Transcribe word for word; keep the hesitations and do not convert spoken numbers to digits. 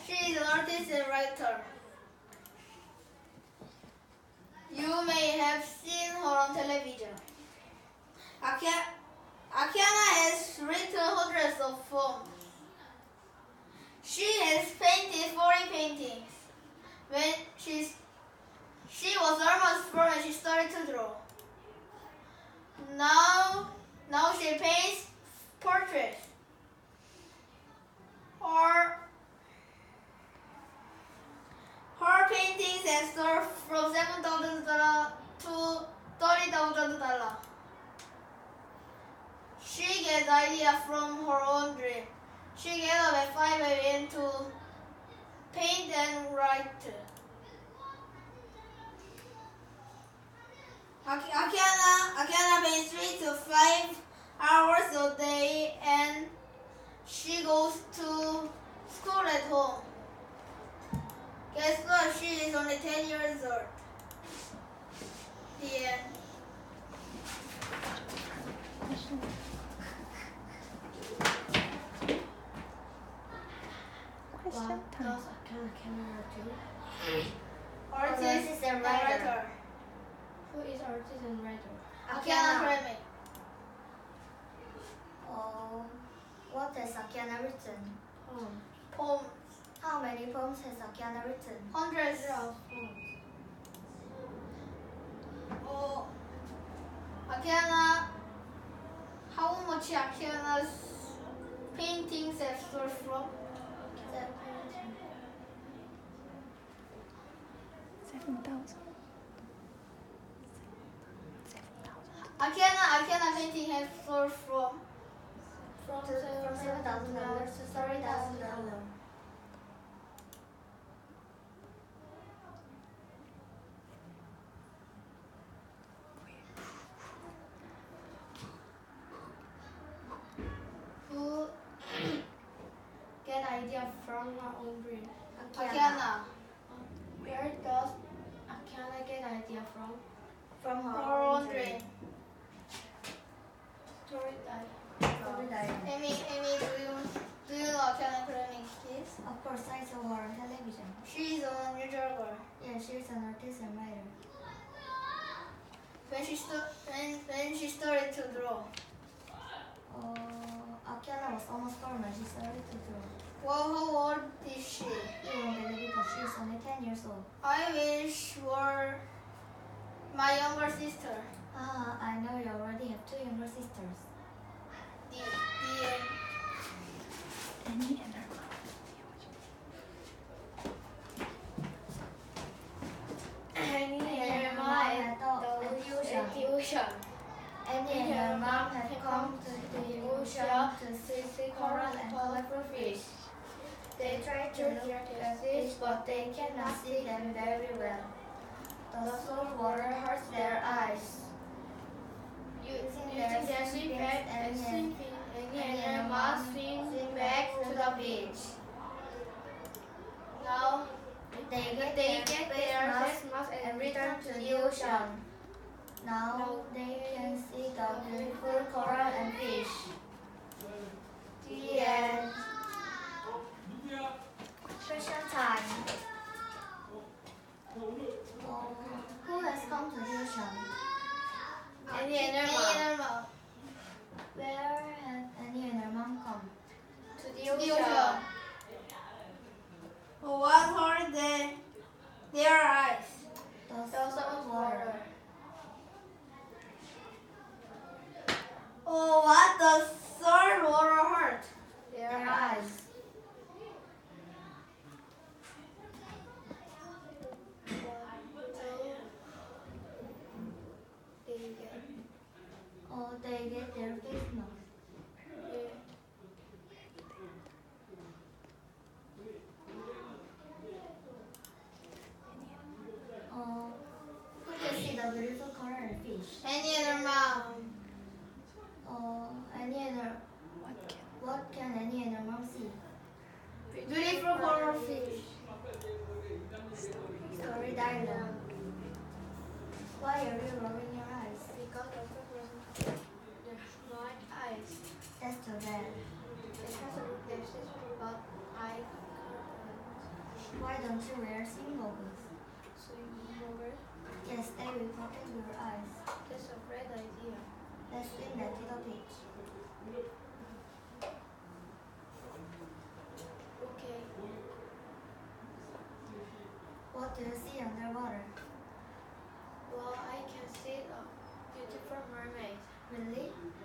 She is an artist and writer. You may have seen her on television. Akiana has written hundreds of poems. She has painted forty paintings. When she's, she was almost four when she started to draw. Now, now she paints portraits. Her, her paintings have sold from seven thousand dollars to thirty thousand dollars. She gets ideas from her own dream. She gets up at five a m to paint and write. Akiana, Akiana paints three to five hours a day, and she goes to school at home. Guess what? She is only ten years old. The end. Question What time. does Akiana Kamura do? Artist and writer. Who is artist and writer? Akiana Kremik. Oh, what has Akiana written? Poem. Poems. How many poems has Akiana written? Hundreds Of of. poems. Oh, Akiana. How much Akiana's paintings have sold from? Seven thousand. Seven thousand. Akiana, Akiana painting has sold from. From To- From seven thousand dollars to thirty thousand dollars. Who get idea from her own brain? Akiana. Where does Akiana get idea from? From her, Her own dream. Story time. Story diary. Amy, Amy, do you do you know Akiana Kremik is? Of course, I saw her on television. She is a New Yorker. Yeah, she is an artist and writer. When she st- when, when she started to draw. Oh, Akiana was almost four when she started to draw. Well, how old is she? You won't believe it, but she is only ten years old. I wish were my younger sister. Ah, I know you already have two younger sisters. The, the end. Annie and her mom. Annie and her mom had done at the ocean. At the ocean. Annie and her mom had come to the ocean to see coral and colorful fish. They tried to look at fish, but they cannot see them very well. The salt water hurts their eyes. Using their their swim swim back back and and then- swim Annie and her mom swim back to the beach. Now They get they their get face their mask face mask and and return return to the ocean. Now they can see the beautiful coral and fish. The end. Question time. Oh, who has come to the ocean? Annie and her Annie mom. and her mom. Where have Annie and her mom come? To the The ocean. ocean. What are they? Their eyes. The The salt water. Oh, what does salt water hurt? Their Their eyes. eyes. They get Oh, they get their face mask. their Oh, who can see the beautiful coral and fish? Annie and her mom. Oh, Annie and her. What can What can Annie and her mom see? Beautiful coral fish. Story dialogue. Why are you rolling your eyes? because of the their smart eyes. That's too bad. It has a replacement, but I can't. Why don't you wear swim goggles? Swim over. Yes, they will protect your eyes. That's a great idea. Let's swim that to the beach. Okay. What do you see underwater? Well, I can see a beautiful mermaid. Really?